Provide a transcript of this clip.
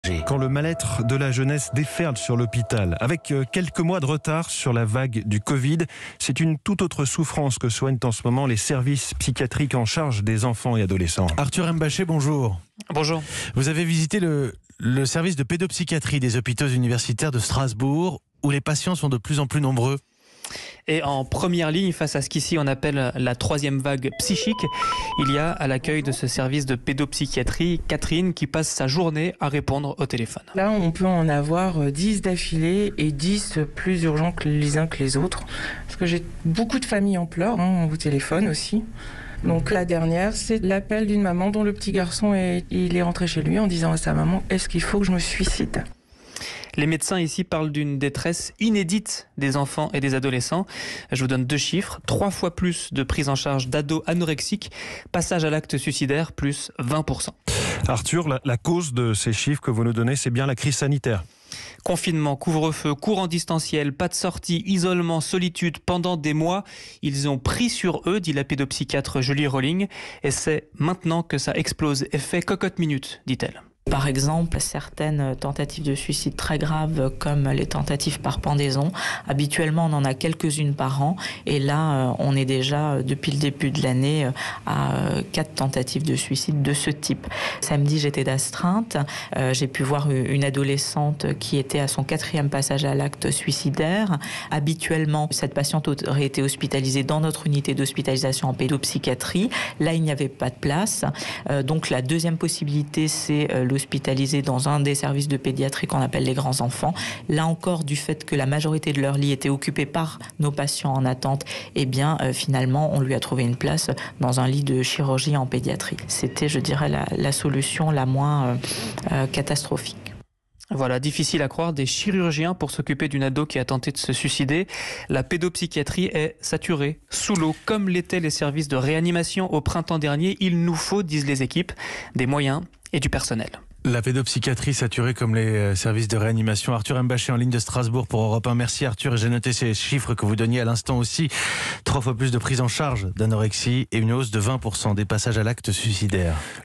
Quand le mal-être de la jeunesse déferle sur l'hôpital, avec quelques mois de retard sur la vague du Covid, c'est une toute autre souffrance que soignent en ce moment les services psychiatriques en charge des enfants et adolescents. Arthur Mbaché, bonjour. Bonjour. Vous avez visité le service de pédopsychiatrie des hôpitaux universitaires de Strasbourg, où les patients sont de plus en plus nombreux. Et en première ligne, face à ce qu'ici on appelle la troisième vague psychique, il y a à l'accueil de ce service de pédopsychiatrie Catherine qui passe sa journée à répondre au téléphone. Là, on peut en avoir 10 d'affilée et 10 plus urgents que les uns que les autres. Parce que j'ai beaucoup de familles en pleurs, on vous téléphone aussi. Donc la dernière, c'est l'appel d'une maman dont le petit garçon il est rentré chez lui en disant à sa maman « Est-ce qu'il faut que je me suicide ?» Les médecins ici parlent d'une détresse inédite des enfants et des adolescents. Je vous donne 2 chiffres. 3 fois plus de prise en charge d'ados anorexiques. Passage à l'acte suicidaire, plus 20%. Arthur, la cause de ces chiffres que vous nous donnez, c'est bien la crise sanitaire. Confinement, couvre-feu, cours en distanciel, pas de sortie, isolement, solitude pendant des mois. Ils ont pris sur eux, dit la pédopsychiatre Julie Rolling. Et c'est maintenant que ça explose. Effet cocotte minute, dit-elle. Par exemple, certaines tentatives de suicide très graves comme les tentatives par pendaison. Habituellement, on en a quelques-unes par an. Et là, on est déjà, depuis le début de l'année, à 4 tentatives de suicide de ce type. Samedi, j'étais d'astreinte. J'ai pu voir une adolescente qui était à son 4e passage à l'acte suicidaire. Habituellement, cette patiente aurait été hospitalisée dans notre unité d'hospitalisation en pédopsychiatrie. Là, il n'y avait pas de place. Donc, la deuxième possibilité, c'est l'hospitaliser dans un des services de pédiatrie qu'on appelle les grands enfants. Là encore, du fait que la majorité de leur lit était occupée par nos patients en attente, eh bien, finalement, on lui a trouvé une place dans un lit de chirurgie en pédiatrie. C'était, je dirais, la solution la moins catastrophique. Voilà, difficile à croire, des chirurgiens pour s'occuper d'une ado qui a tenté de se suicider. La pédopsychiatrie est saturée, sous l'eau, comme l'étaient les services de réanimation au printemps dernier. Il nous faut, disent les équipes, des moyens et du personnel. La pédopsychiatrie saturée comme les services de réanimation. Arthur Mbaché en ligne de Strasbourg pour Europe 1. Merci Arthur. J'ai noté ces chiffres que vous donniez à l'instant aussi. 3 fois plus de prise en charge d'anorexie et une hausse de 20% des passages à l'acte suicidaire.